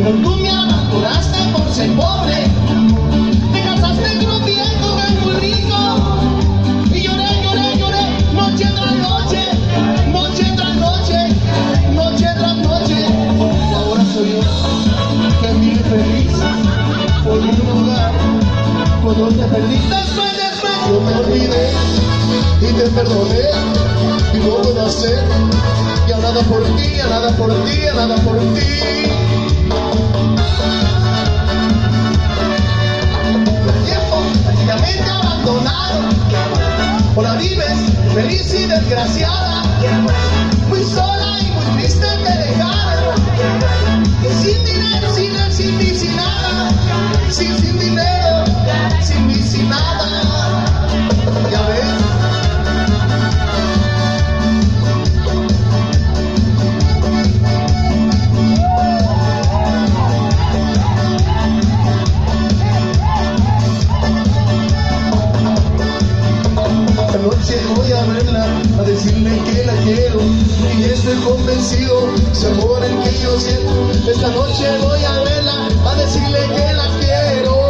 tú me abandonaste por ser pobre. Te casaste con un viejo que es muy rico. Y lloré, lloré, lloré, noche tras noche, noche tras noche, noche tras noche. Y ahora soy yo que vive feliz por un lugar cuando te perdí. Después yo me olvidé y te perdoné y no puedo hacer ya nada por ti, ya nada por ti, ya nada por ti. El tiempo prácticamente abandonado. Ahora vives feliz y desgraciada, muy sola y muy triste te dejaron, sin dinero, sin él, sin ti, sin nada, sin dinero, sin mí, sin nada. Ya ves. Anoche voy a verla, a decirle que la quiero y estoy convencido, ese amor el que yo siento. Esta noche voy a verla, a decirle que la quiero.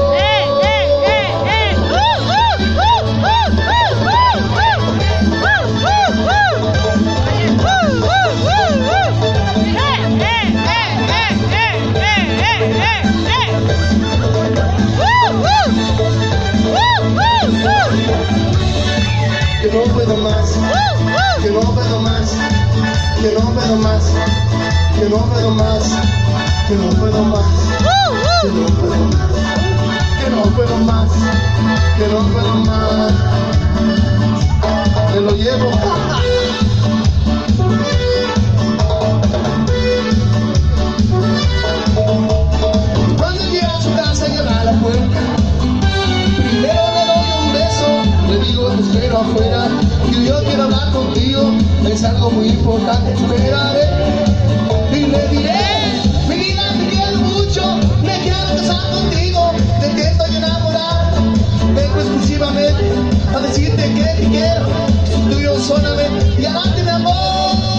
Que no puedo más, que no puedo más, que no puedo más, que no puedo más, que no puedo más, que no puedo más, que no puedo más, que no puedo más. Me lo llevo. Cuando llega a su casa y abre la puerta, primero le doy un beso, le digo te espero afuera, que yo quiero hablar contigo, es algo muy importante, espérame. Y le diré, mi vida te quiero mucho, me quiero casar contigo, de que estoy enamorado, vengo exclusivamente a decirte que te quiero, tuyo solamente, y amarte mi amor.